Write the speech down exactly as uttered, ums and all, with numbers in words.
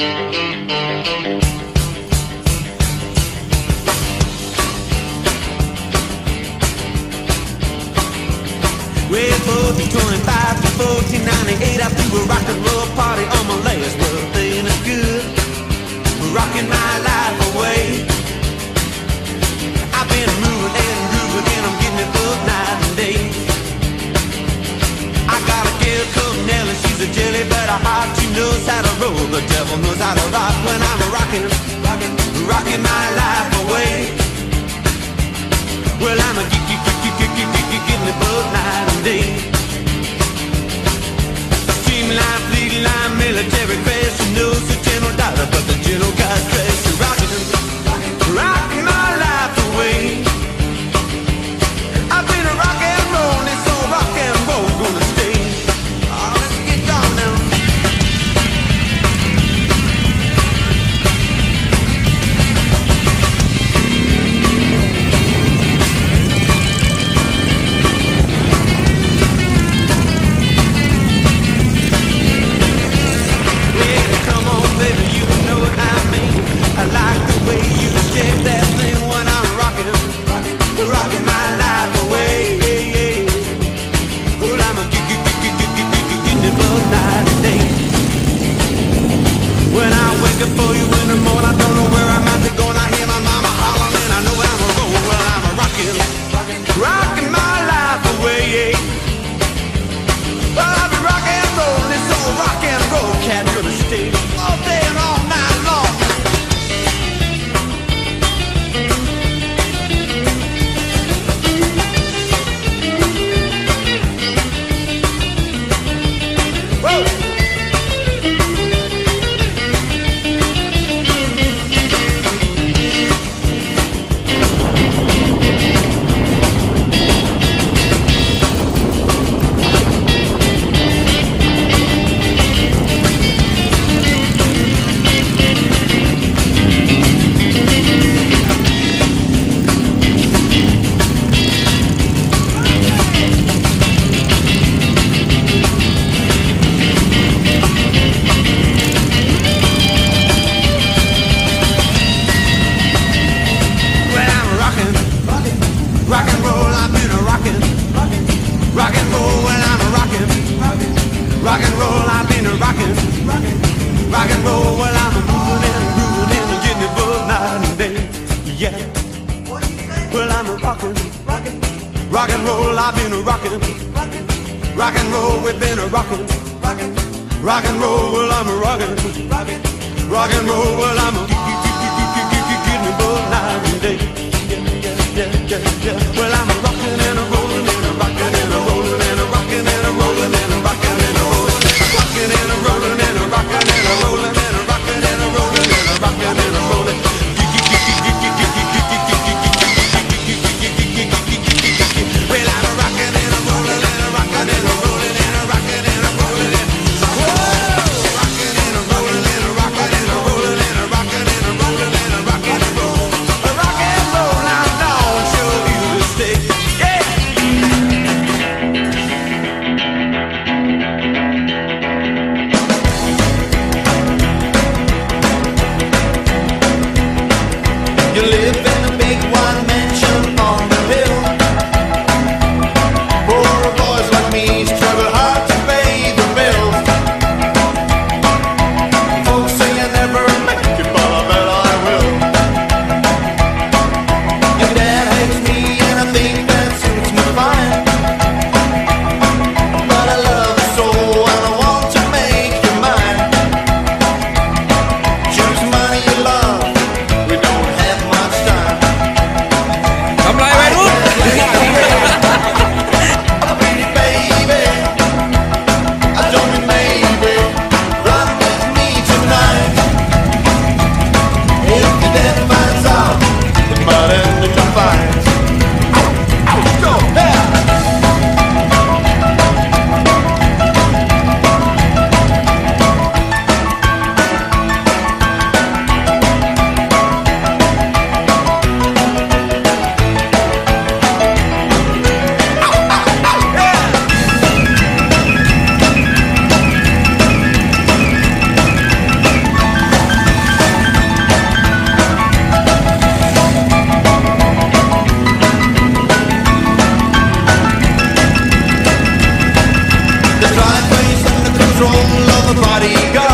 Red fourteen twenty-five to fourteen ninety-eight, I threw a rock and roll party on my last birthday, and it's good, rocking my life away. I've been moving and grooving, and I'm getting it up night and day. I got a girl called Nellie, she's a jelly, but her heart, she knows how to roll. The devil knows how to rock when I'm rocking, rocking, rocking my life away. Well, I'm a geeky, geeky, geeky, geeky, getting it both night and day. Streamline, fleet line, military crash, she knows the general dollar, but the general got crash. Rocking, rocking my life away. I've been a rock and roll, and so rock and roll gonna stay. Oh, let's get down now. For you in the morning, I don't know where I'm at to go, and I hear my mama hollering, and I know I'm a roll. Well, I'm a rockin', rockin' my life away. Well, I've been rockin' and rollin', this old rock and roll cat gonna stay all day and all night long. Whoa! Rock and roll, I've been a rockin', rock and roll, well I'm a moving and grooving and getting it both night and day, yeah. Well I'm a rockin', rock and roll, I've been a rockin', rock and roll, we've been a rockin', rock and roll, well I'm a rockin', rock and roll, well I'm a getting it both night and day, yeah, yeah, yeah, yeah. Well I'm a rockin' and a rollin' and a rockin' and a rollin' and a rockin' and a rollin' and a rockin' and a rollin'. Rockin' and a rollin' and a rockin' and a rollin' and a rockin' and a rollin' and a rockin' and a rollin'. Well, I'm a rockin' and a rollin' and a rockin' and a rollin' and a rockin' and a rollin' and rockin' and a rollin' and a rockin' and a rollin' and a rockin' and a rollin' and a rockin' and a roll. A rock and roll, I'm down, show you to stay. the bodyguard.